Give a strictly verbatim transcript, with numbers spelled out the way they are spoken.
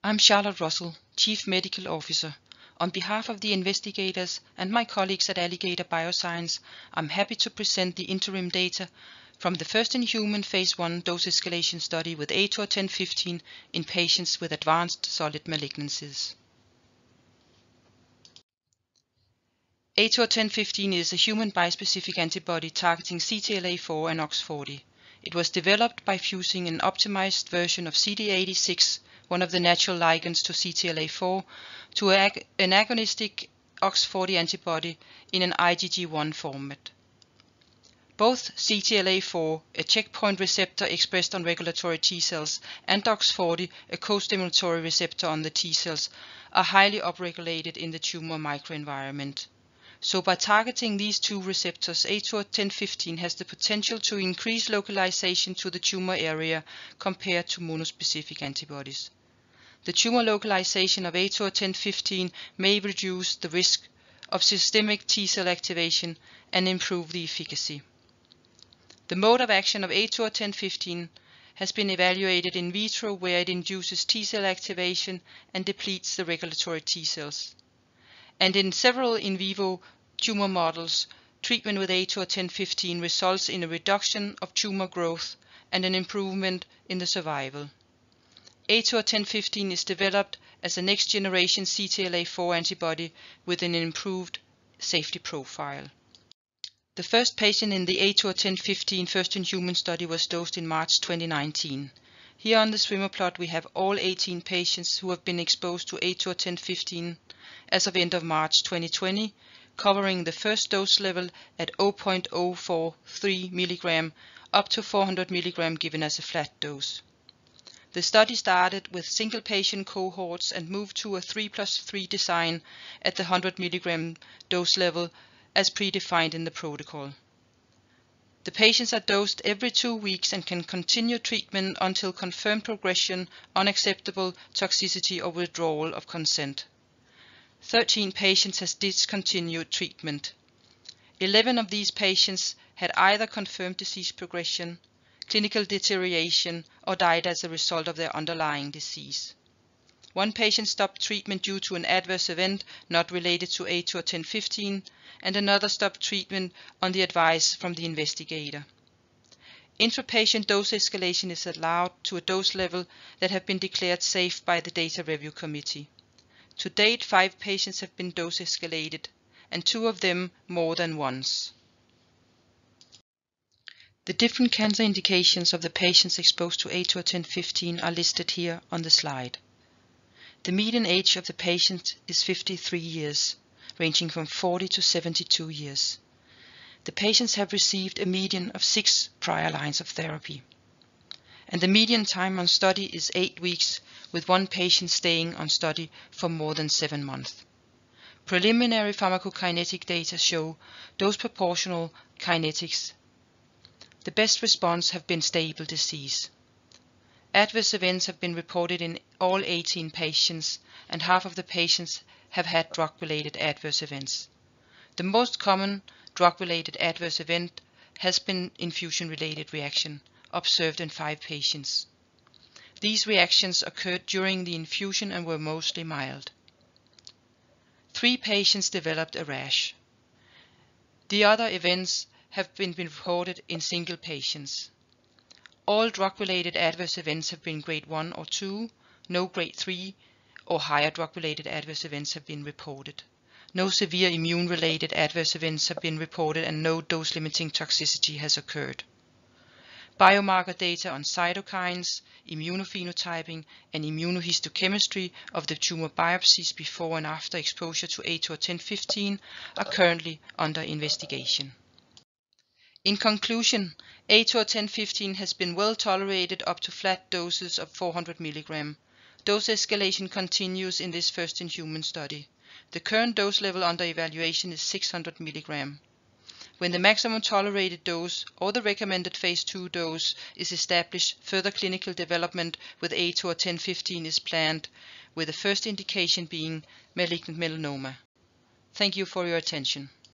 I'm Charlotte Russell, Chief Medical Officer. On behalf of the investigators and my colleagues at Alligator Bioscience, I'm happy to present the interim data from the first-in-human phase one dose escalation study with A T O R ten fifteen in patients with advanced solid malignancies. A T O R ten fifteen is a human bispecific antibody targeting C T L A four and O X forty. It was developed by fusing an optimized version of C D eighty-six, one of the natural ligands to C T L A four, to an agonistic O X forty antibody in an I G G one format. Both C T L A four, a checkpoint receptor expressed on regulatory T cells, and O X forty, a co-stimulatory receptor on the T cells, are highly upregulated in the tumor microenvironment. So by targeting these two receptors, A T O R ten fifteen has the potential to increase localization to the tumor area compared to monospecific antibodies. The tumor localization of A T O R ten fifteen may reduce the risk of systemic T cell activation and improve the efficacy. The mode of action of A T O R ten fifteen has been evaluated in vitro, where it induces T cell activation and depletes the regulatory T cells. And in several in vivo tumor models, treatment with A T O R ten fifteen results in a reduction of tumor growth and an improvement in the survival. A T O R ten fifteen is developed as a next-generation C T L A four antibody with an improved safety profile. The first patient in the A T O R ten fifteen first-in-human study was dosed in March twenty nineteen. Here on the swimmer plot we have all eighteen patients who have been exposed to A T O R ten fifteen as of end of March twenty twenty, covering the first dose level at zero point zero four three milligram up to four hundred milligram given as a flat dose. The study started with single patient cohorts and moved to a three plus three design at the one hundred milligram dose level as predefined in the protocol. The patients are dosed every two weeks and can continue treatment until confirmed progression, unacceptable toxicity, or withdrawal of consent. thirteen patients has discontinued treatment. eleven of these patients had either confirmed disease progression, clinical deterioration, or died as a result of their underlying disease. One patient stopped treatment due to an adverse event not related to A T O R ten fifteen, and another stopped treatment on the advice from the investigator. Intra-patient dose escalation is allowed to a dose level that have been declared safe by the Data Review Committee. To date, five patients have been dose escalated, and two of them more than once. The different cancer indications of the patients exposed to A T O R ten fifteen are listed here on the slide. The median age of the patient is fifty-three years, ranging from forty to seventy-two years. The patients have received a median of six prior lines of therapy. And the median time on study is eight weeks, with one patient staying on study for more than seven months. Preliminary pharmacokinetic data show dose proportional kinetics. The best response have been stable disease. Adverse events have been reported in all eighteen patients, and half of the patients have had drug-related adverse events. The most common drug-related adverse event has been infusion-related reaction, observed in five patients. These reactions occurred during the infusion and were mostly mild. Three patients developed a rash. The other events have been reported in single patients. All drug-related adverse events have been grade one or two, no grade three or higher drug-related adverse events have been reported. No severe immune-related adverse events have been reported, and no dose-limiting toxicity has occurred. Biomarker data on cytokines, immunophenotyping, and immunohistochemistry of the tumor biopsies before and after exposure to A T O R ten fifteen are currently under investigation. In conclusion, A T O R ten fifteen has been well tolerated up to flat doses of four hundred milligram. Dose escalation continues in this first-in-human study. The current dose level under evaluation is six hundred milligram. When the maximum tolerated dose or the recommended phase two dose is established, further clinical development with A T O R ten fifteen is planned, with the first indication being malignant melanoma. Thank you for your attention.